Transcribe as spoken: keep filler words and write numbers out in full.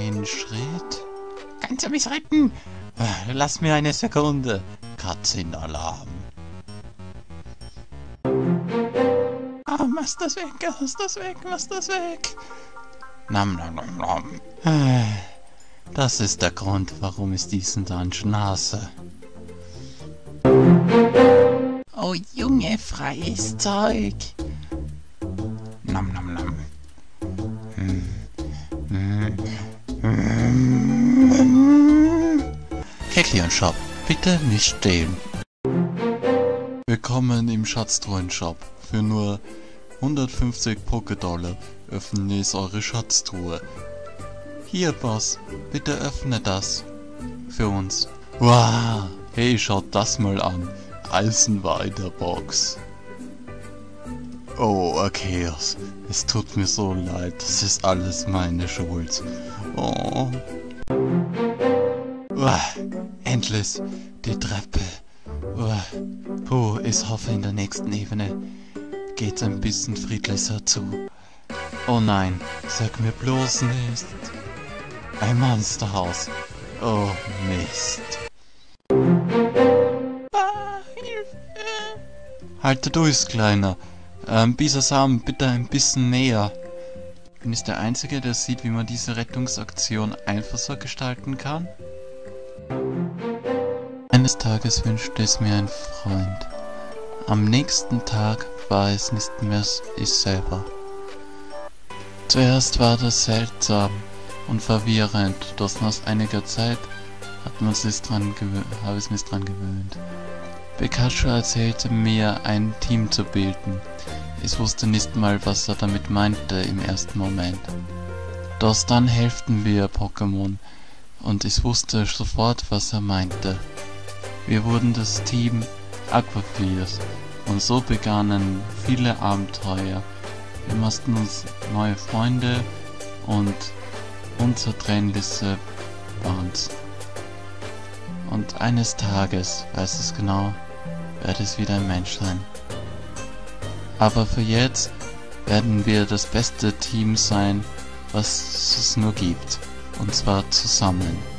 ein Schritt. Kannst du mich retten? Lass mir eine Sekunde. Katzenalarm. Ah, mach das weg, mach das weg, mach das weg. Nam, nam, nam, nam. Das ist der Grund, warum ich diesen Dungeon hasse. Oh Junge, freies Zeug. Nam, nam, nam. Keklian Shop, bitte nicht stehlen. Willkommen im Schatztruhen-Shop. Für nur hundertfünfzig Pokédollar öffne ich eure Schatztruhe. Hier, Boss, bitte öffne das. Für uns. Wow, hey, schaut das mal an. Eisenbar in der Box. Oh, okay, es tut mir so leid, das ist alles meine Schuld. Oh. Uah, endlich, die Treppe. Uah. Puh, ich hoffe, in der nächsten Ebene geht's ein bisschen friedlicher zu. Oh nein, sag mir bloß nicht. Ein Monsterhaus. Oh Mist. Ah, Hilfe. Halte durch, Kleiner. Ähm, Bisasam, bitte ein bisschen näher. Bin ich der Einzige, der sieht, wie man diese Rettungsaktion einfacher gestalten kann? Eines Tages wünschte es mir ein Freund. Am nächsten Tag war es nicht mehr ich selber. Zuerst war das seltsam und verwirrend, doch nach einiger Zeit hat man sich dran habe ich mich dran gewöhnt. Pikachu erzählte mir, ein Team zu bilden. Ich wusste nicht mal, was er damit meinte im ersten Moment. Doch dann helften wir Pokémon und ich wusste sofort, was er meinte. Wir wurden das Team Aquafiers und so begannen viele Abenteuer. Wir machten uns neue Freunde und unzertrennliche Bonds. Und eines Tages, weiß es genau, werde ich wieder ein Mensch sein. Aber für jetzt werden wir das beste Team sein, was es nur gibt. Und zwar zusammen.